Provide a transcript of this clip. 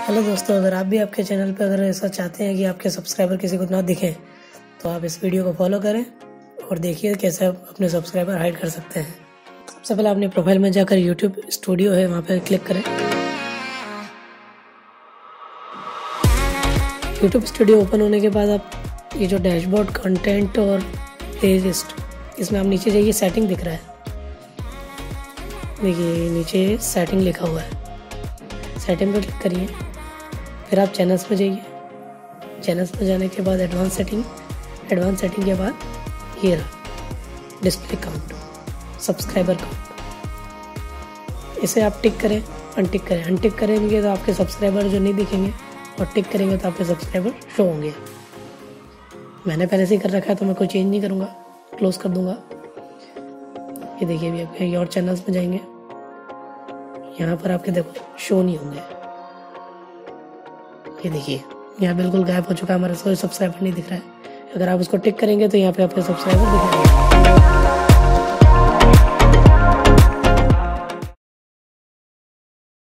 Hello दोस्तों, अगर आप भी आपके चैनल पर अगर ऐसा चाहते हैं कि आपके सब्सक्राइबर किसी को ना दिखें तो आप इस वीडियो को फॉलो करें और देखिए कैसे आप अपने सब्सक्राइबर हाइड कर सकते हैं। सबसे पहले अपने प्रोफाइल में जाकर यूट्यूब स्टूडियो है वहाँ पर क्लिक करें। यूट्यूब स्टूडियो ओपन होने के बाद आप ये जो डैशबोर्ड, कंटेंट और प्लेलिस्ट, इसमें आप नीचे जाइए, सेटिंग दिख रहा है, देखिए नीचे सेटिंग लिखा हुआ है, सेटिंग पर क्लिक करिए। फिर आप चैनल्स में जाइए, चैनल्स में जाने के बाद एडवांस सेटिंग के बाद ये रहा डिस्प्ले काउंट, सब्सक्राइबर काउंट। इसे आप टिक करें, अनटिक करें। अनटिक करेंगे तो आपके सब्सक्राइबर जो नहीं दिखेंगे और टिक करेंगे तो आपके सब्सक्राइबर शो होंगे। मैंने पहले से ही कर रखा है तो मैं कोई चेंज नहीं करूँगा, क्लोज कर दूंगा। ये देखिए अभी आपके और चैनल्स में जाएंगे, यहाँ पर आपके देखो शो नहीं होंगे। ये देखिए यहाँ बिल्कुल गायब हो चुका है, हमारा कोई सब्सक्राइबर नहीं दिख रहा है। अगर आप उसको टिक करेंगे तो यहाँ पे आपके सब्सक्राइबर दिख रहे हैं।